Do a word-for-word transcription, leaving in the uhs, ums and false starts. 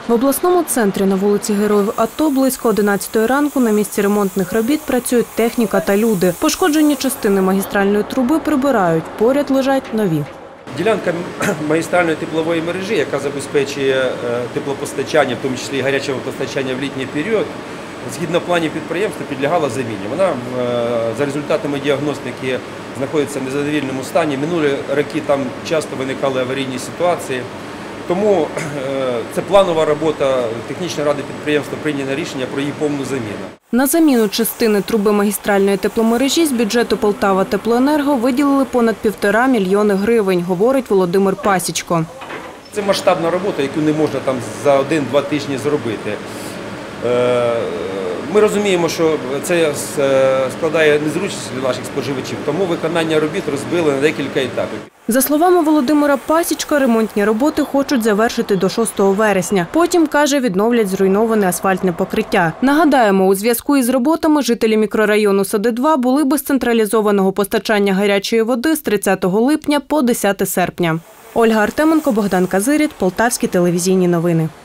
В обласному центрі на вулиці Героїв АТО близько одинадцятої ранку на місці ремонтних робіт працюють техніка та люди. Пошкоджені частини магістральної труби прибирають, поряд лежать нові. Ділянка магістральної теплової мережі, яка забезпечує теплопостачання, в тому числі і гаряче постачання в літній період, згідно планів підприємства підлягала заміні. Вона за результатами діагностики знаходиться в незадовільному стані. Минулі роки там часто виникали аварійні ситуації. Тому це планова робота технічної ради підприємства, прийнято рішення про її повну заміну. На заміну частини труби магістральної тепломережі з бюджету «Полтава-Теплоенерго» виділили понад півтора мільйони гривень, говорить Володимир Пасічко. Це масштабна робота, яку не можна там за один-два тижні зробити. Ми розуміємо, що це складає незручність для наших споживачів, тому виконання робіт розбили на декілька етапів. За словами Володимира Пасічка, ремонтні роботи хочуть завершити до шостого вересня. Потім, каже, відновлять зруйноване асфальтне покриття. Нагадаємо, у зв'язку із роботами жителі мікрорайону Сади два були без централізованого постачання гарячої води з тридцятого липня по десяте серпня. Ольга Артеменко, Богдан Казиріт, Полтавські телевізійні новини.